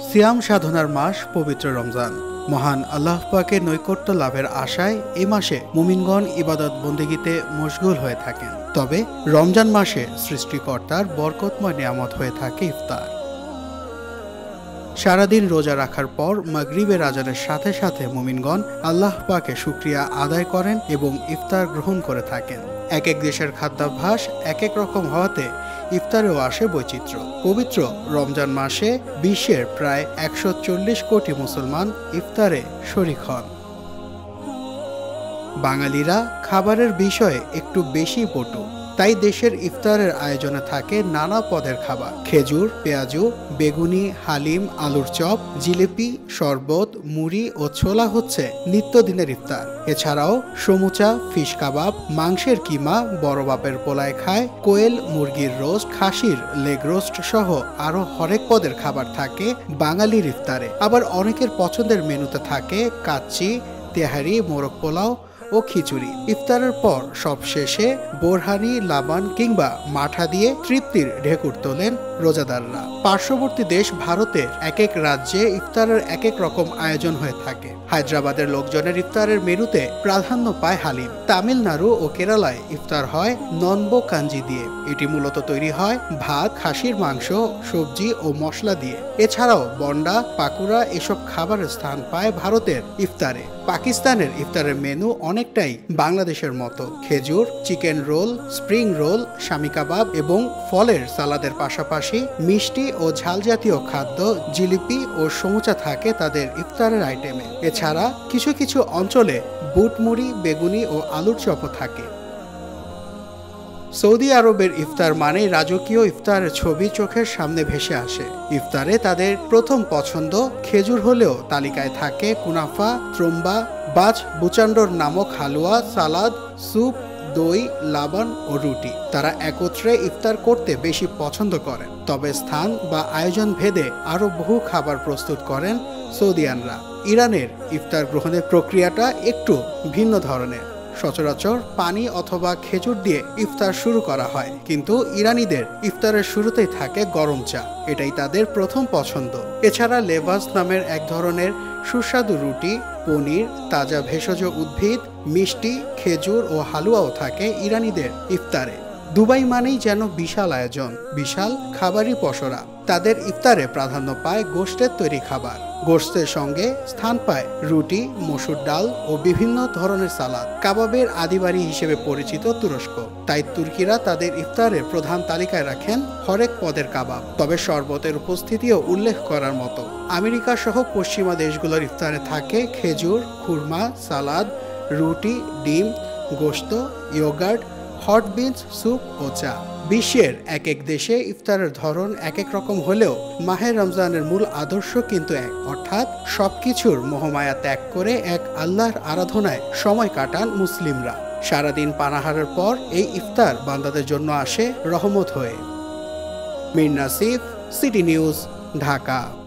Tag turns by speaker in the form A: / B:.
A: সিয়াম সাধনার মাস পবিত্র রমজান। মহান আল্লাহ পাকের নৈকট্য লাভের আশায় এই মাসে মুমিনগণ ইবাদত বন্দেগীতে মশগুল হয়ে থাকেন। তবে রমজান মাসে সৃষ্টিকর্তার বরকতময় নিয়ামত হয়ে থাকে ইফতার। সারাদিন রোজা রাখার পর মাগরিবের আজানের সাথে সাথে মুমিনগণ আল্লাহ পাকে শুকরিয়া আদায় করেন এবং ইফতার গ্রহণ করে থাকেন। এক এক দেশের খাদ্যাভ্যাস এক এক রকম হওয়াতে ইফতারেও আসে বৈচিত্র্য। পবিত্র রমজান মাসে বিশ্বের প্রায় ১৪০ কোটি মুসলমান ইফতারে শরীক হন। বাঙালিরা খাবারের বিষয়ে একটু বেশি পটু, তাই দেশের ইফতারের আয়োজনে থাকে নানা পদের খাবার। খেজুর, পেঁয়াজু, বেগুনি, হালিম, আলুর চপ, জিলিপি, শরবত, মুড়ি ও ছোলা হচ্ছে নিত্যদিনের ইফতার। এছাড়াও সমুচা, ফিশ কাবাব, মাংসের কিমা, বড় বাপের পোলায় খায়, কোয়েল মুরগির রোস্ট, খাসির লেগ রোস্ট সহ আরো হরেক পদের খাবার থাকে বাঙালির ইফতারে। আবার অনেকের পছন্দের মেনুতে থাকে কাচ্চি, তেহারি, মোরগ পোলাও ও খিচুড়ি। ইফতারের পর সব শেষে বোরহানি, লাবান কিংবা মাঠা দিয়ে তৃপ্তির ঢেকুর তোলেন রোজাদাররা। পার্শ্ববর্তী দেশ ভারতের এক এক রাজ্যে ইফতারের এক এক রকম আয়োজন হয়ে থাকে। হায়দ্রাবাদের লোকজনের ইফতারের মেনুতে প্রাধান্য পায় হালিম। তামিলনাড়ু ও কেরালায় ইফতার হয় ননবো কাঞ্জি দিয়ে। এটি মূলত তৈরি হয় ভাত, খাসির মাংস, সবজি ও মশলা দিয়ে। এছাড়াও বন্ডা, পাকুড়া এসব খাবারের স্থান পায় ভারতের ইফতারে। পাকিস্তানের ইফতারের মেনু অনেকটাই বাংলাদেশের মতো। খেজুর, chicken roll, spring roll, shami kebab এবং ফলের সালাদের পাশাপাশি মিষ্টি ও ঝাল জাতীয় খাদ্য, জিলিপি ও সমুচা থাকে তাদের ইফতারের আইটেমে। এছাড়া কিছু কিছু অঞ্চলে বুট মুড়ি, বেগুনি ও আলুর চপও থাকে। সৌদি আরবের ইফতার মানেই রাজকীয় ইফতারের ছবি চোখের সামনে ভেসে আসে। ইফতারে তাদের প্রথম পছন্দ খেজুর হলেও তালিকায় থাকে কুনাফা, ত্রম্বা, বাজ বুচান্ডোর নামক হালুয়া, সালাদ, স্যুপ, দই, লাবান ও রুটি। তারা একত্রে ইফতার করতে বেশি পছন্দ করেন। তবে স্থান বা আয়োজন ভেদে আরও বহু খাবার প্রস্তুত করেন সৌদিয়ানরা। ইরানের ইফতার গ্রহণের প্রক্রিয়াটা একটু ভিন্ন ধরনের। সচরাচর পানি অথবা খেজুর দিয়ে ইফতার শুরু করা হয়, কিন্তু ইরানিদের ইফতারের শুরুতেই থাকে গরম চা। এটাই তাদের প্রথম পছন্দ। এছাড়া লেভাস নামের এক ধরনের সুস্বাদু রুটি, পনির, তাজা ভেষজ উদ্ভিদ, মিষ্টি, খেজুর ও হালুয়াও থাকে ইরানিদের ইফতারে। দুবাই মানেই যেন বিশাল আয়োজন, বিশাল খাবারই পসরা। তাদের ইফতারে প্রাধান্য পায় গোশতের তৈরি খাবার। গোশতের সঙ্গে স্থান পায় রুটি, মসুর ডাল ও বিভিন্ন ধরনের সালাদ। কাবাবের আদিবাড়ি হিসেবে পরিচিত তুরস্ক, তাই তুর্কিরা তাদের ইফতারের প্রধান তালিকায় রাখেন হরেক পদের কাবাব। তবে শরবতের উপস্থিতিও উল্লেখ করার মতো। আমেরিকা সহ পশ্চিমা দেশগুলোর ইফতারে থাকে খেজুর, খুরমা, সালাদ, রুটি, ডিম, গোশত, ইয়োগার্ট, হট বিনস, স্যুপ ও চা। বিশ্বের এক এক দেশে ইফতারের ধরন এক এক রকম হলেও মাহে রমজানের মূল আদর্শ কিন্তু এক, অর্থাৎ সবকিছুর মোহমায়া ত্যাগ করে এক আল্লাহর আরাধনায় সময় কাটান মুসলিমরা। সারাদিন পানাহারের পর এই ইফতার বান্দাদের জন্য আসে রহমত হয়ে। Mir Nasif, city news, Dhaka.